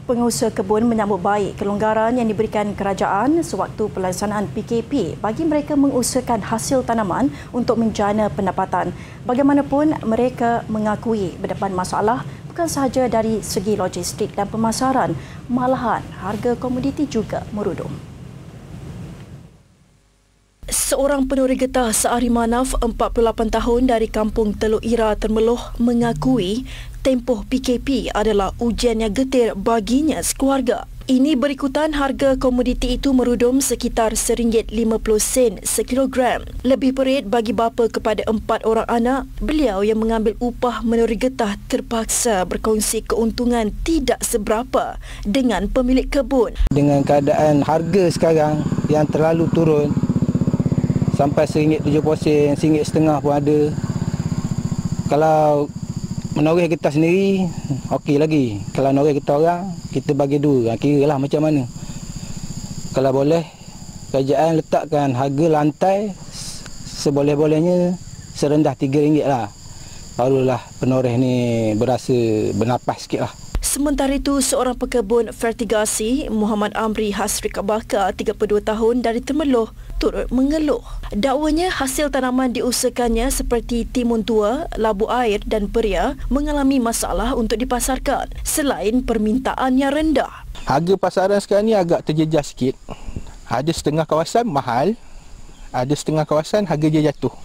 Pengusaha kebun menyambut baik kelonggaran yang diberikan kerajaan sewaktu pelaksanaan PKP bagi mereka mengusahakan hasil tanaman untuk menjana pendapatan. Bagaimanapun, mereka mengakui berdepan masalah bukan sahaja dari segi logistik dan pemasaran, malahan harga komoditi juga merudum. Seorang penuri getah seari manaf 48 tahun dari kampung Teluk Ira Temerloh mengakui tempoh PKP adalah ujian yang getir baginya sekeluarga. Ini berikutan harga komoditi itu merudum sekitar RM1.50 sekilogram. Lebih perit bagi bapa kepada 4 orang anak, beliau yang mengambil upah menuri getah terpaksa berkongsi keuntungan tidak seberapa dengan pemilik kebun. Dengan keadaan harga sekarang yang terlalu turun, sampai RM1.70, RM1.50 pun ada. Kalau menoreh getah sendiri, okey lagi. Kalau noreh getah orang, kita bagi dua. Kira lah macam mana. Kalau boleh, kerajaan letakkan harga lantai seboleh-bolehnya serendah RM3 lah. Barulah penoreh ni berasa bernapas sikit lah. Sementara itu, seorang pekebun fertigasi, Muhammad Amri Hasrik Abaka, 32 tahun dari Temerloh, turut mengeluh. Dakwanya hasil tanaman diusahakannya seperti timun tua, labu air dan peria mengalami masalah untuk dipasarkan selain permintaan yang rendah. Harga pasaran sekarang ni agak terjejas sikit. Ada setengah kawasan mahal, ada setengah kawasan harga dia jatuh.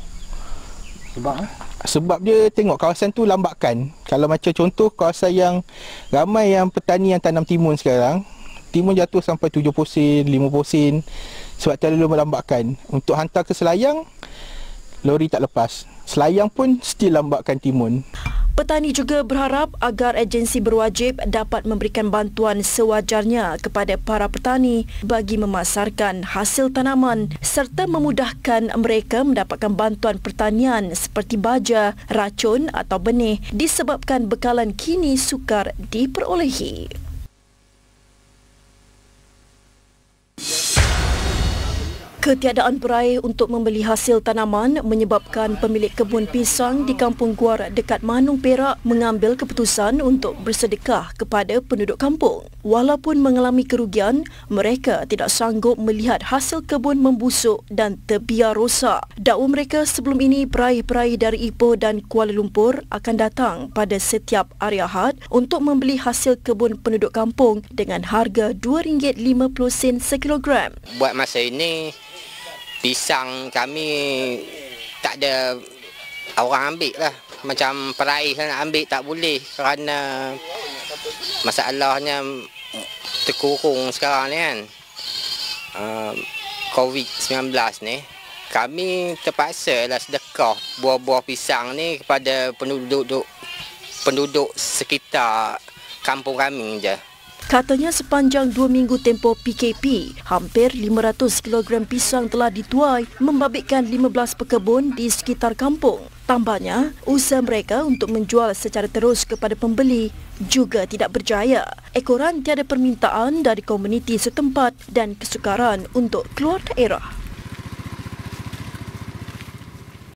Sebab dia tengok kawasan tu lambatkan. Kalau macam contoh kawasan yang ramai yang petani yang tanam timun sekarang, timun jatuh sampai 70 sen, 50 sen sebab terlalu melambatkan. Untuk hantar ke Selayang, lori tak lepas. Selayang pun still lambatkan timun. Petani juga berharap agar agensi berwajib dapat memberikan bantuan sewajarnya kepada para petani bagi memasarkan hasil tanaman serta memudahkan mereka mendapatkan bantuan pertanian seperti baja, racun atau benih disebabkan bekalan kini sukar diperolehi. Ketiadaan peraih untuk membeli hasil tanaman menyebabkan pemilik kebun pisang di Kampung Guar dekat Manung Perak mengambil keputusan untuk bersedekah kepada penduduk kampung. Walaupun mengalami kerugian, mereka tidak sanggup melihat hasil kebun membusuk dan terbiar rosak. Dakwa mereka sebelum ini peraih-peraih dari Ipoh dan Kuala Lumpur akan datang pada setiap hari Ahad untuk membeli hasil kebun penduduk kampung dengan harga RM2.50 sekilogram. Buat masa ini, pisang kami tak ada orang ambil lah. Macam peraih nak ambil tak boleh kerana masalahnya terkurung sekarang ni kan. COVID-19 ni. Kami terpaksa lah sedekah buah-buah pisang ni kepada penduduk sekitar kampung kami je. Katanya sepanjang 2 minggu tempoh PKP, hampir 500 kg pisang telah dituai membabitkan 15 pekebun di sekitar kampung. Tambahnya, usaha mereka untuk menjual secara terus kepada pembeli juga tidak berjaya. Ekoran tiada permintaan dari komuniti setempat dan kesukaran untuk keluar daerah.